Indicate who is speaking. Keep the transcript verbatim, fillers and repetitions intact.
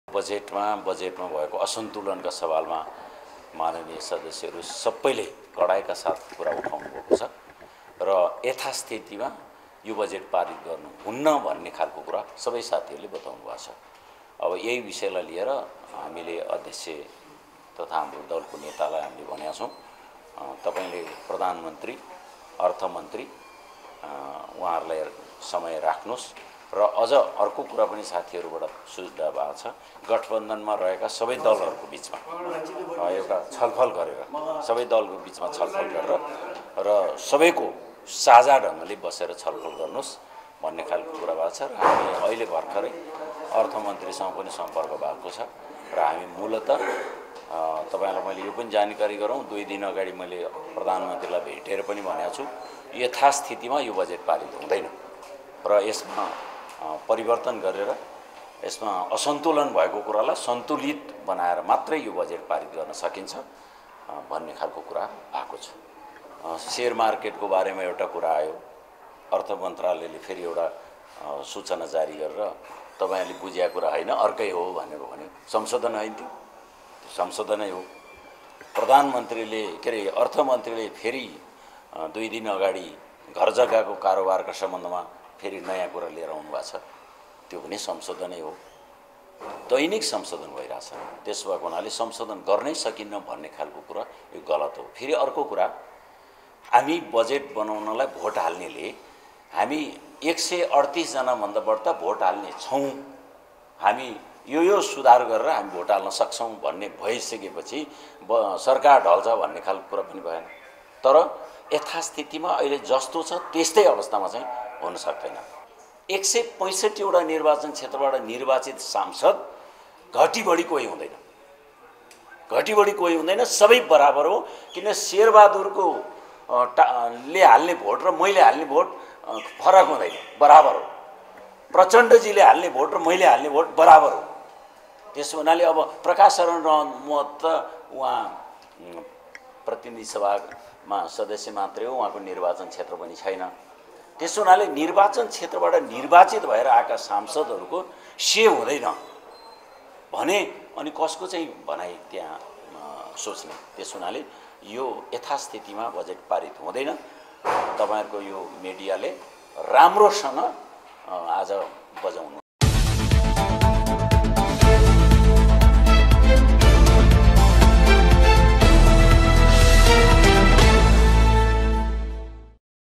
Speaker 1: बजेटमा बजेटमा भएको असन्तुलनका सवालमा माननीय सदस्यहरू सबैले कडाइका साथ कुरा उठाउनु भएको छ र यथास्थितिमा यो बजेट पारित गर्नु हुन्न भन्ने खालको कुरा सबै साथीहरूले बताउनु भएको छ। अब यही विषयलाई लिएर हामीले अध्यक्ष तथा हाम्रो दलको नेतालाई हामीले भनेका छौँ, तपाईले प्रधानमन्त्री अर्थमन्त्री उहाँहरूलाई समय राख्नुहोस् र अझ अर्को कुरा पनि साथीहरूबाट सुझाव भएको छ, गठबन्धनमा रहेका सबै दलहरूको बिचमा एउटा छलफल गरेर सबै दलको बिचमा छलफल गरेर र सबैको साझा ढङ्गले बसेर छलफल गर्नुहोस् भन्ने खालको कुरा भएको छ। र हामी अहिले भर्खरै अर्थमन्त्रीसँग पनि सम्पर्क भएको छ र हामी मूलतः तपाईलाई मैले यो पनि जानकारी गरौँ, दुई दिन अगाडि मैले प्रधानमन्त्रीलाई भेटेर पनि भनेको छु, यथास्थितिमा यो बजेट पारित हुँदैन र यसमा परिवर्तन गरेर यसमा असन्तुलन भएको कुरालाई सन्तुलित बनाएर मात्रै यो बजेट पारित गर्न सकिन्छ भन्ने खालको कुरा आएको छ। शेयर मार्केटको बारेमा एउटा कुरा आयो, अर्थ मन्त्रालयले फेरि एउटा सूचना जारी गरेर तपाईले बुझेको कुरा होइन अर्कै हो भनेर भन्यो। संशोधन होइन, त्यो संशोधनै हो। प्रधानमन्त्रीले के अरे अर्थमन्त्रीले फेरि दुई दिन अगाडि घर जग्गाको कारोबारका सम्बन्धमा फेरि नयाँ कुरा लिएर आउनु भएको छ, त्यो पनि संशोधनै हो। दैनिक संशोधन भइरहेछ, त्यसो भएको हुनाले संशोधन गर्नै सकिन्न भन्ने खालको कुरा यो गलत हो। फेरि अर्को कुरा, हामी बजेट बनाउनलाई भोट हाल्नेले हामी एक सय अडतिसजना भन्दा बढ्ता भोट हाल्ने छौँ, हामी यो यो सुधार गरेर हामी भोट हाल्न सक्छौँ भन्ने भइसकेपछि सरकार ढल्छ भन्ने खालको कुरा पनि भएन। तर यथास्थितिमा अहिले जस्तो छ त्यस्तै अवस्थामा चाहिँ हुन सक्दैन। एक सय पैँसठीवटा निर्वाचन क्षेत्रबाट निर्वाचित सांसद घटी बढी कोही हुँदैन, घटी बढी कोही हुँदैन, सबै बराबर हो। किन शेरबहादुरको ले हाल्ने भोट र मैले हाल्ने भोट फरक हुँदैन, बराबर हो। प्रचण्डजीले हाल्ने भोट र मैले हाल्ने भोट बराबर हो। त्यसो हुनाले अब प्रकाश शरण महत त उहाँ प्रतिनिधि सभामा सदस्य मात्रै हो, उहाँको निर्वाचन क्षेत्र पनि छैन। त्यसो हुनाले निर्वाचन क्षेत्रबाट निर्वाचित भएर आएका सांसदहरूको से हुँदैन भने अनि कसको चाहिँ भनाइ त्यहाँ सोच्ने। त्यसो हुनाले यो यथास्थितिमा बजेट पारित हुँदैन। तपाईहरुको यो मिडियाले राम्रोसँग आज बजाउनु